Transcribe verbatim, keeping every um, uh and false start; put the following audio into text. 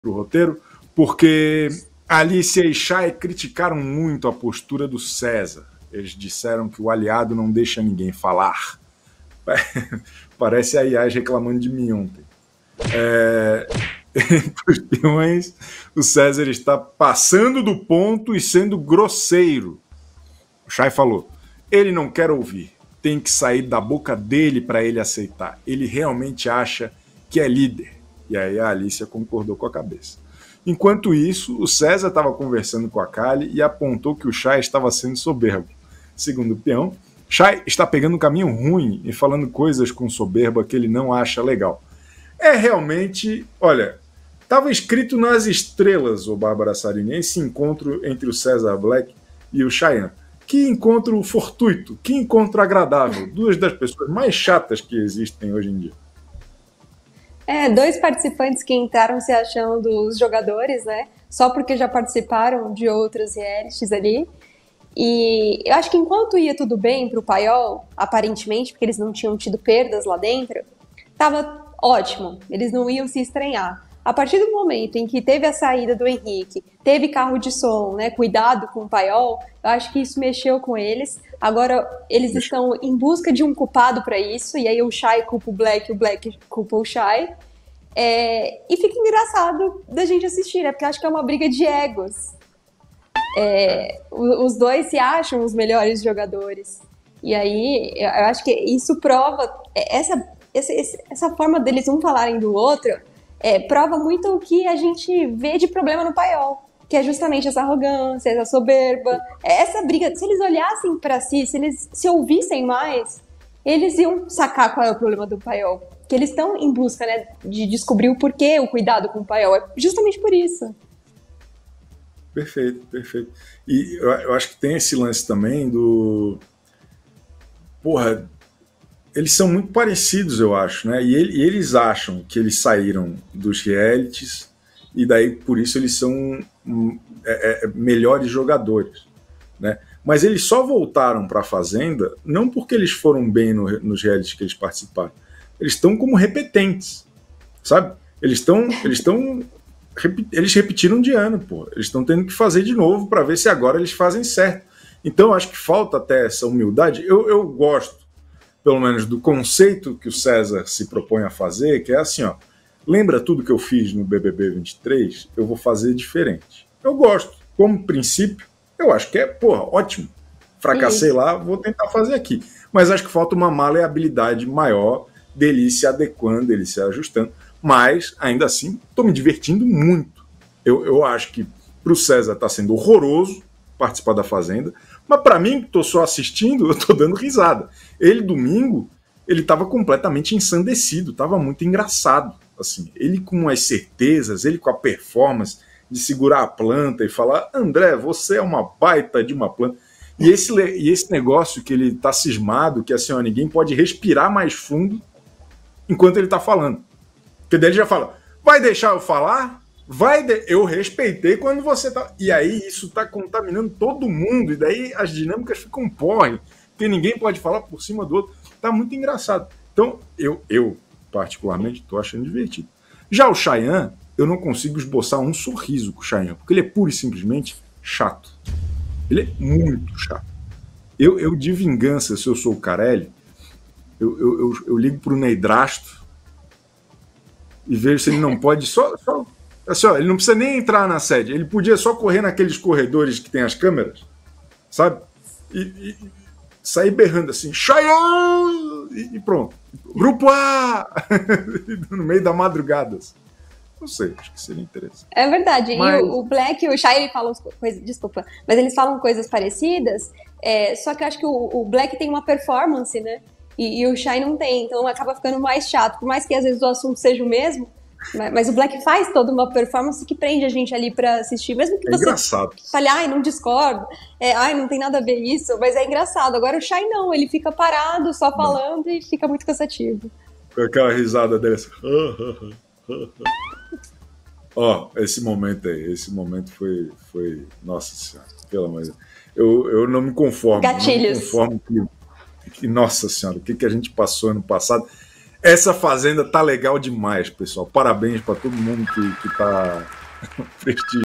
o roteiro, porque Alicia e Shai criticaram muito a postura do César. Eles disseram que o aliado não deixa ninguém falar. Parece a Yas reclamando de mim ontem. É... Entre os peões, o César está passando do ponto e sendo grosseiro. O Shai falou, ele não quer ouvir, tem que sair da boca dele para ele aceitar. Ele realmente acha que é líder. E aí a Alicia concordou com a cabeça. Enquanto isso, o César estava conversando com a Kali e apontou que o Shai estava sendo soberbo. Segundo o peão, Shai está pegando um caminho ruim e falando coisas com soberba que ele não acha legal. É realmente, olha, estava escrito nas estrelas, o Bárbara Sarini, esse encontro entre o César Black e o Cheyenne. Que encontro fortuito, que encontro agradável. Duas das pessoas mais chatas que existem hoje em dia. É, dois participantes que entraram se achando os jogadores, né? Só porque já participaram de outros realities ali. E eu acho que enquanto ia tudo bem pro Paiol, aparentemente, porque eles não tinham tido perdas lá dentro, tava ótimo, eles não iam se estranhar. A partir do momento em que teve a saída do Henrique, teve carro de som, né, cuidado com o Paiol, eu acho que isso mexeu com eles. Agora eles estão em busca de um culpado para isso, e aí o Shai culpa o Black, o Black culpa o Shai. É, e fica engraçado da gente assistir, né, porque eu acho que é uma briga de egos. É, os dois se acham os melhores jogadores. E aí eu acho que isso prova essa Esse, essa forma deles um falarem do outro é, prova muito o que a gente vê de problema no Paiol, que é justamente essa arrogância, essa soberba, essa briga. Se eles olhassem para si, se eles se ouvissem mais, eles iam sacar qual é o problema do Paiol, que eles estão em busca, né, de descobrir o porquê o cuidado com o Paiol, é justamente por isso. Perfeito, perfeito. E eu, eu acho que tem esse lance também do... Porra... Eles são muito parecidos, eu acho, né? E, ele, e eles acham que eles saíram dos realities e daí por isso eles são um, é, é, melhores jogadores, né? Mas eles só voltaram para a Fazenda não porque eles foram bem no, nos realities que eles participaram. Eles estão como repetentes, sabe? Eles estão, eles estão, eles repetiram de ano, pô. Eles estão tendo que fazer de novo para ver se agora eles fazem certo. Então eu acho que falta até essa humildade. Eu, eu gosto pelo menos do conceito que o César se propõe a fazer, que é assim, ó, lembra tudo que eu fiz no B B B vinte e três? Eu vou fazer diferente. Eu gosto. Como princípio, eu acho que é, porra, ótimo. Fracassei Isso. lá, vou tentar fazer aqui. Mas acho que falta uma maleabilidade maior dele se adequando, dele se ajustando. Mas, ainda assim, estou me divertindo muito. Eu, eu acho que para o César está sendo horroroso participar da Fazenda, mas para mim, que estou só assistindo, eu estou dando risada. Ele, domingo, ele estava completamente ensandecido, estava muito engraçado. Assim, ele com as certezas, ele com a performance de segurar a planta e falar, André, você é uma baita de uma planta. E esse, e esse negócio que ele está cismado, que assim, ó, ninguém pode respirar mais fundo enquanto ele está falando. Porque daí ele já fala, vai deixar eu falar? Vai de... Eu respeitei quando você tá... E aí isso tá contaminando todo mundo, e daí as dinâmicas ficam porre, porque ninguém pode falar por cima do outro. Tá muito engraçado. Então, eu, eu particularmente, tô achando divertido. Já o Cheyenne, eu não consigo esboçar um sorriso com o Cheyenne, porque ele é pura e simplesmente chato. Ele é muito chato. Eu, eu de vingança, se eu sou o Carelli, eu, eu, eu, eu ligo pro Neidrasto e vejo se ele não pode só... só assim, ó, ele não precisa nem entrar na sede, ele podia só correr naqueles corredores que tem as câmeras, sabe? E, e sair berrando assim, Cheyenne! E, e pronto. Grupo A! No meio da madrugada. Não sei, acho que seria interessante. É verdade. Mas... E o, o Black e o Shai, eles falam coisas. Desculpa, mas eles falam coisas parecidas. É, só que eu acho que o, o Black tem uma performance, né? E, e o Shai não tem, então acaba ficando mais chato. Por mais que às vezes o assunto seja o mesmo. Mas o Black faz toda uma performance que prende a gente ali pra assistir, mesmo que é você engraçado. fale, ai, não discordo, é, ai, não tem nada a ver isso, mas é engraçado. Agora o Shai não, ele fica parado, só falando não. E fica muito cansativo. Com aquela risada dele assim. Ó, oh, esse momento aí, esse momento foi, foi... Nossa Senhora, pelo amor de Deus. Eu, eu não me conformo. Gatilhos. Não me conformo que, que, nossa Senhora, o que, que a gente passou ano passado. Essa fazenda tá legal demais, pessoal. Parabéns para todo mundo que, que tá prestigiando.